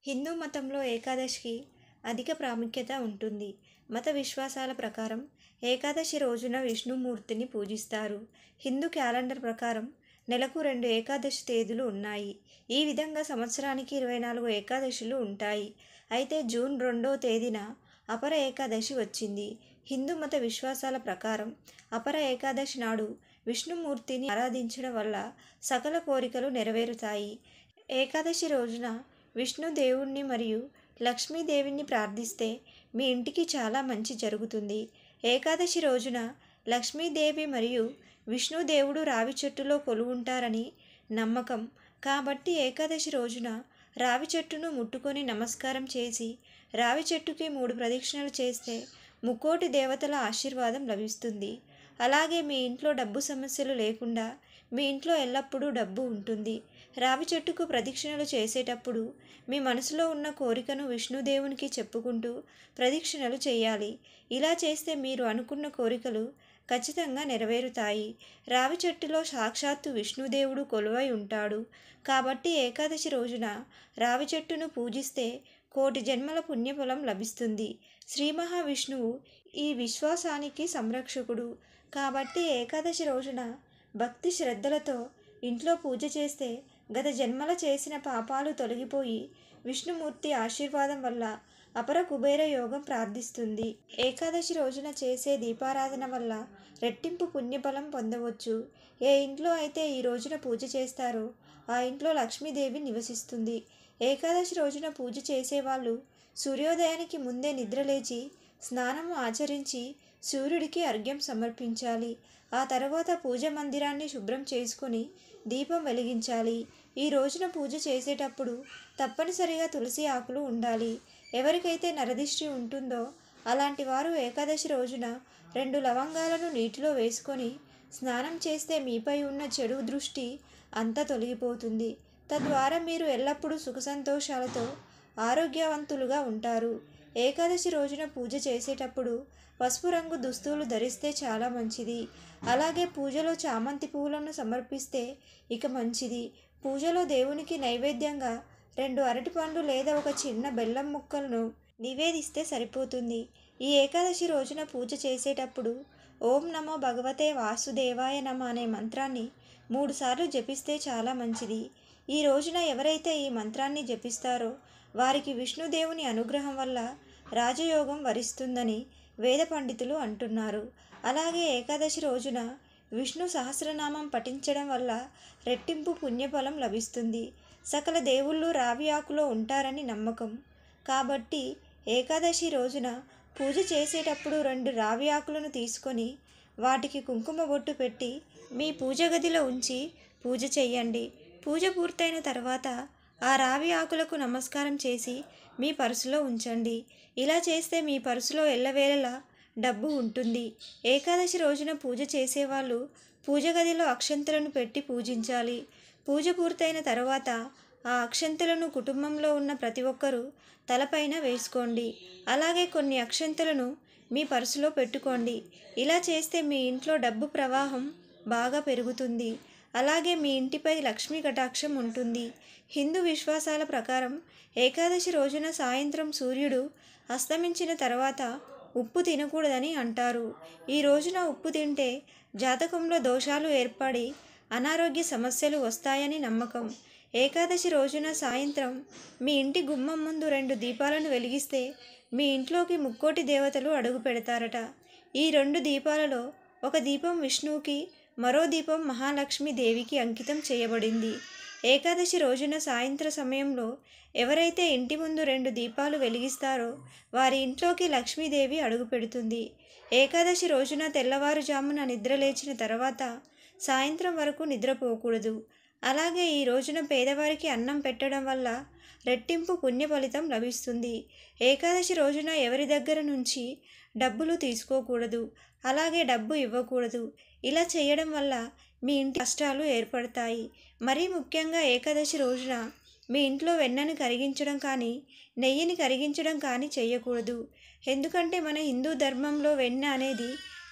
హిందూ మతంలో ఏకాదశికి అధిక ప్రాముఖ్యత ఉంటుంది. మత విశ్వాసాల ప్రకారం ఏకాదశి రోజున విష్ణుమూర్తిని పూజిస్తారు. హిందూ క్యాలెండర్ ప్రకారం నెలకు 2 ఏకాదశి తేదీలు ఉన్నాయి. ఈ విధంగా సంవత్సరానికి 24 ఏకాదశులు ఉంటాయి. అయితే జూన్ 2వ తేదీన అపర ఏకాదశి వచ్చింది. హిందూ మత విశ్వాసాల ప్రకారం అపర ఏకాదశి నాడు విష్ణుమూర్తిని ఆరాధించడం వల్ల సకల కోరికలు నెరవేరుతాయి. ఏకాదశి రోజున విష్ణుదేవుణ్ణి మరియు లక్ష్మీదేవిని ప్రార్థిస్తే మీ ఇంటికి చాలా మంచి జరుగుతుంది. ఏకాదశి రోజున లక్ష్మీదేవి మరియు విష్ణుదేవుడు రావి చెట్టులో కొలువుంటారని నమ్మకం. కాబట్టి ఏకాదశి రోజున రావి చెట్టును ముట్టుకొని నమస్కారం చేసి రావి చెట్టుకి 3 ప్రదక్షిణలు చేస్తే ముక్కోటి దేవతల ఆశీర్వాదం లభిస్తుంది. అలాగే మీ ఇంట్లో డబ్బు సమస్యలు లేకుండా మీ ఇంట్లో ఎల్లప్పుడూ డబ్బు ఉంటుంది. రావి చెట్టుకు ప్రదక్షిణలు చేసేటప్పుడు మీ మనసులో ఉన్న కోరికను విష్ణుదేవునికి చెప్పుకుంటూ ప్రదక్షిణలు చేయాలి. ఇలా చేస్తే మీరు అనుకున్న కోరికలు ఖచ్చితంగా నెరవేరుతాయి. రావి చెట్టులో సాక్షాత్తు విష్ణుదేవుడు కొలువై ఉంటాడు. కాబట్టి ఏకాదశి రోజున రావి చెట్టును పూజిస్తే కోటి జన్మల పుణ్యఫలం లభిస్తుంది. శ్రీ మహావిష్ణువు ఈ విశ్వాసానికి సంరక్షకుడు. కాబట్టి ఏకాదశి రోజున భక్తి శ్రద్ధలతో ఇంట్లో పూజ చేస్తే గత జన్మల చేసిన పాపాలు తొలగిపోయి విష్ణుమూర్తి ఆశీర్వాదం వల్ల అపర కుబేర యోగం ప్రార్థిస్తుంది. ఏకాదశి రోజున చేసే దీపారాధన వల్ల రెట్టింపు పుణ్యఫలం పొందవచ్చు. ఏ ఇంట్లో అయితే ఈ రోజున పూజ చేస్తారో ఆ ఇంట్లో లక్ష్మీదేవి నివసిస్తుంది. ఏకాదశి రోజున పూజ చేసేవాళ్ళు సూర్యోదయానికి ముందే నిద్రలేచి స్నానం ఆచరించి సూర్యుడికి అర్ఘ్యం సమర్పించాలి. ఆ తర్వాత పూజ మందిరాన్ని శుభ్రం చేసుకొని దీపం వెలిగించాలి. ఈ రోజున పూజ చేసేటప్పుడు తప్పనిసరిగా తులసి ఆకులు ఉండాలి. ఎవరికైతే నరదిష్టి ఉంటుందో అలాంటి వారు ఏకాదశి రోజున 2 లవంగాలను నీటిలో వేసుకొని స్నానం చేస్తే మీపై ఉన్న చెడు దృష్టి అంతా తొలగిపోతుంది. తద్వారా మీరు ఎల్లప్పుడూ సుఖ సంతోషాలతో ఆరోగ్యవంతులుగా ఉంటారు. ఏకాదశి రోజున పూజ చేసేటప్పుడు పసుపు రంగు దుస్తులు ధరిస్తే చాలా మంచిది. అలాగే పూజలో చామంతి పువ్వులను సమర్పిస్తే ఇక మంచిది. పూజలో దేవునికి నైవేద్యంగా 2 అరటిపండ్లు లేదా ఒక చిన్న బెల్లం ముక్కలను నివేదిస్తే సరిపోతుంది. ఈ ఏకాదశి రోజున పూజ చేసేటప్పుడు ఓం నమో భగవతే వాసుదేవాయ నమ అనే మంత్రాన్ని 3 సార్లు జపిస్తే చాలా మంచిది. ఈ రోజున ఎవరైతే ఈ మంత్రాన్ని జపిస్తారో వారికి విష్ణుదేవుని అనుగ్రహం వల్ల రాజయోగం వరిస్తుందని వేద పండితులు అంటున్నారు. అలాగే ఏకాదశి రోజున విష్ణు సహస్రనామం పఠించడం వల్ల రెట్టింపు పుణ్యఫలం లభిస్తుంది. సకల దేవుళ్ళు రావి ఆకులో ఉంటారని నమ్మకం. కాబట్టి ఏకాదశి రోజున పూజ చేసేటప్పుడు 2 రావి ఆకులను తీసుకొని వాటికి కుంకుమ బొట్టు పెట్టి మీ పూజ గదిలో ఉంచి పూజ చేయండి. పూజ పూర్తయిన తర్వాత ఆ రావి ఆకులకు నమస్కారం చేసి మీ పర్సులో ఉంచండి. ఇలా చేస్తే మీ పర్సులో ఎల్లవేళలా డబ్బు ఉంటుంది. ఏకాదశి రోజున పూజ చేసేవాళ్ళు పూజ గదిలో అక్షంతలను పెట్టి పూజించాలి. పూజ పూర్తయిన తర్వాత ఆ అక్షంతలను కుటుంబంలో ఉన్న ప్రతి ఒక్కరూ తలపైన వేసుకోండి. అలాగే కొన్ని అక్షంతలను మీ పర్సులో పెట్టుకోండి. ఇలా చేస్తే మీ ఇంట్లో డబ్బు ప్రవాహం బాగా పెరుగుతుంది. అలాగే మీ ఇంటిపై లక్ష్మీ కటాక్షం ఉంటుంది. హిందూ విశ్వాసాల ప్రకారం ఏకాదశి రోజున సాయంత్రం సూర్యుడు అస్తమించిన తర్వాత ఉప్పు తినకూడదని అంటారు. ఈ రోజున ఉప్పు తింటే జాతకంలో దోషాలు ఏర్పడి అనారోగ్య సమస్యలు వస్తాయని నమ్మకం. ఏకాదశి రోజున సాయంత్రం మీ ఇంటి గుమ్మం ముందు 2 దీపాలను వెలిగిస్తే మీ ఇంట్లోకి ముక్కోటి దేవతలు అడుగు పెడతారట. ఈ 2 దీపాలలో ఒక దీపం విష్ణువుకి, మరో దీపం మహాలక్ష్మి దేవికి అంకితం చేయబడింది. ఏకాదశి రోజున సాయంత్ర సమయంలో ఎవరైతే ఇంటి ముందు 2 దీపాలు వెలిగిస్తారో వారి ఇంట్లోకి లక్ష్మీదేవి అడుగు పెడుతుంది. ఏకాదశి రోజున తెల్లవారుజామున నిద్రలేచిన తర్వాత సాయంత్రం వరకు నిద్రపోకూడదు. అలాగే ఈ రోజున పేదవారికి అన్నం పెట్టడం వల్ల రెట్టింపు పుణ్య ఫలితం లభిస్తుంది. ఏకాదశి రోజున ఎవరి దగ్గర నుంచి డబ్బులు తీసుకోకూడదు. అలాగే డబ్బు ఇవ్వకూడదు. ఇలా చేయడం వల్ల మీ ఇంటి కష్టాలు ఏర్పడతాయి. మరీ ముఖ్యంగా ఏకాదశి రోజున మీ ఇంట్లో వెన్నను కరిగించడం కానీ నెయ్యిని కరిగించడం కానీ చేయకూడదు. ఎందుకంటే మన హిందూ ధర్మంలో వెన్న అనేది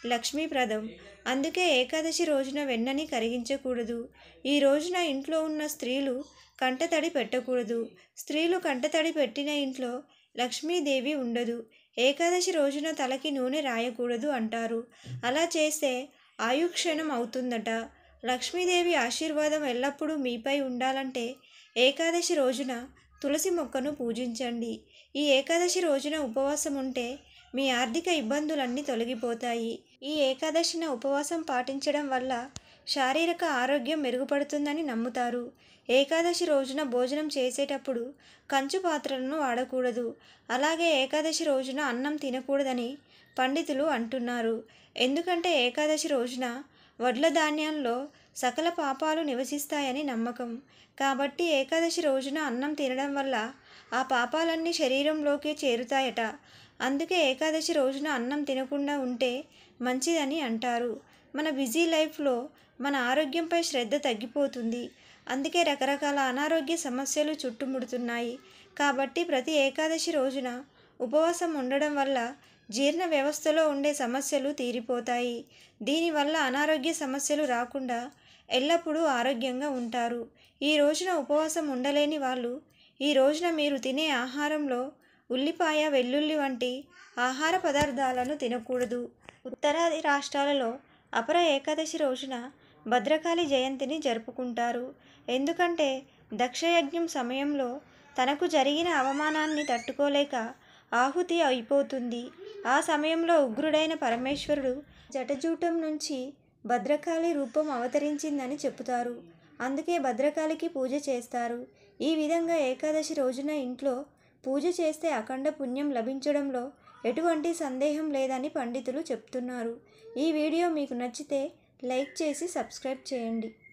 లక్ష్మీప్రదం. అందుకే ఏకాదశి రోజున వెన్నని కరిగించకూడదు. ఈ రోజున ఇంట్లో ఉన్న స్త్రీలు కంటతడి పెట్టకూడదు. స్త్రీలు కంటతడి పెట్టిన ఇంట్లో లక్ష్మీదేవి ఉండదు. ఏకాదశి రోజున తలకి నూనె రాయకూడదు అంటారు. అలా చేస్తే ఆయుక్షణం అవుతుందట. లక్ష్మీదేవి ఆశీర్వాదం ఎల్లప్పుడూ మీపై ఉండాలంటే ఏకాదశి రోజున తులసి మొక్కను పూజించండి. ఈ ఏకాదశి రోజున ఉపవాసం ఉంటే మీ ఆర్థిక ఇబ్బందులన్నీ తొలగిపోతాయి. ఈ ఏకాదశిన ఉపవాసం పాటించడం వల్ల శారీరక ఆరోగ్యం మెరుగుపడుతుందని నమ్ముతారు. ఏకాదశి రోజున భోజనం చేసేటప్పుడు కంచు పాత్రలను వాడకూడదు. అలాగే ఏకాదశి రోజున అన్నం తినకూడదని పండితులు అంటున్నారు. ఎందుకంటే ఏకాదశి రోజున వడ్ల ధాన్యంలో సకల పాపాలు నివసిస్తాయని నమ్మకం. కాబట్టి ఏకాదశి రోజున అన్నం తినడం వల్ల ఆ పాపాలన్నీ శరీరంలోకి చేరుతాయట. అందుకే ఏకాదశి రోజున అన్నం తినకుండా ఉంటే మంచిదని అంటారు. మన బిజీ లైఫ్లో మన ఆరోగ్యంపై శ్రద్ధ తగ్గిపోతుంది. అందుకే రకరకాల అనారోగ్య సమస్యలు చుట్టుముడుతున్నాయి. కాబట్టి ప్రతి ఏకాదశి రోజున ఉపవాసం ఉండడం వల్ల జీర్ణ వ్యవస్థలో ఉండే సమస్యలు తీరిపోతాయి. దీనివల్ల అనారోగ్య సమస్యలు రాకుండా ఎల్లప్పుడూ ఆరోగ్యంగా ఉంటారు. ఈ రోజున ఉపవాసం ఉండలేని వాళ్ళు ఈ రోజున మీరు తినే ఆహారంలో ఉల్లిపాయ, వెల్లుల్లి వంటి ఆహార పదార్థాలను తినకూడదు. ఉత్తరాది రాష్ట్రాలలో అపర ఏకాదశి రోజున భద్రకాళి జయంతిని జరుపుకుంటారు. ఎందుకంటే దక్షయజ్ఞం సమయంలో తనకు జరిగిన అవమానాన్ని తట్టుకోలేక ఆహుతి అయిపోతుంది. ఆ సమయంలో ఉగ్రుడైన పరమేశ్వరుడు జటజూటం నుంచి భద్రకాళి రూపం అవతరించిందని చెబుతారు. అందుకే భద్రకాళికి పూజ చేస్తారు. ఈ విధంగా ఏకాదశి రోజున ఇంట్లో పూజ చేస్తే అఖండ పుణ్యం లభించడంలో ఎటువంటి సందేహం లేదని పండితులు చెప్తున్నారు. ఈ వీడియో మీకు నచ్చితే లైక్ చేసి సబ్స్క్రైబ్ చేయండి.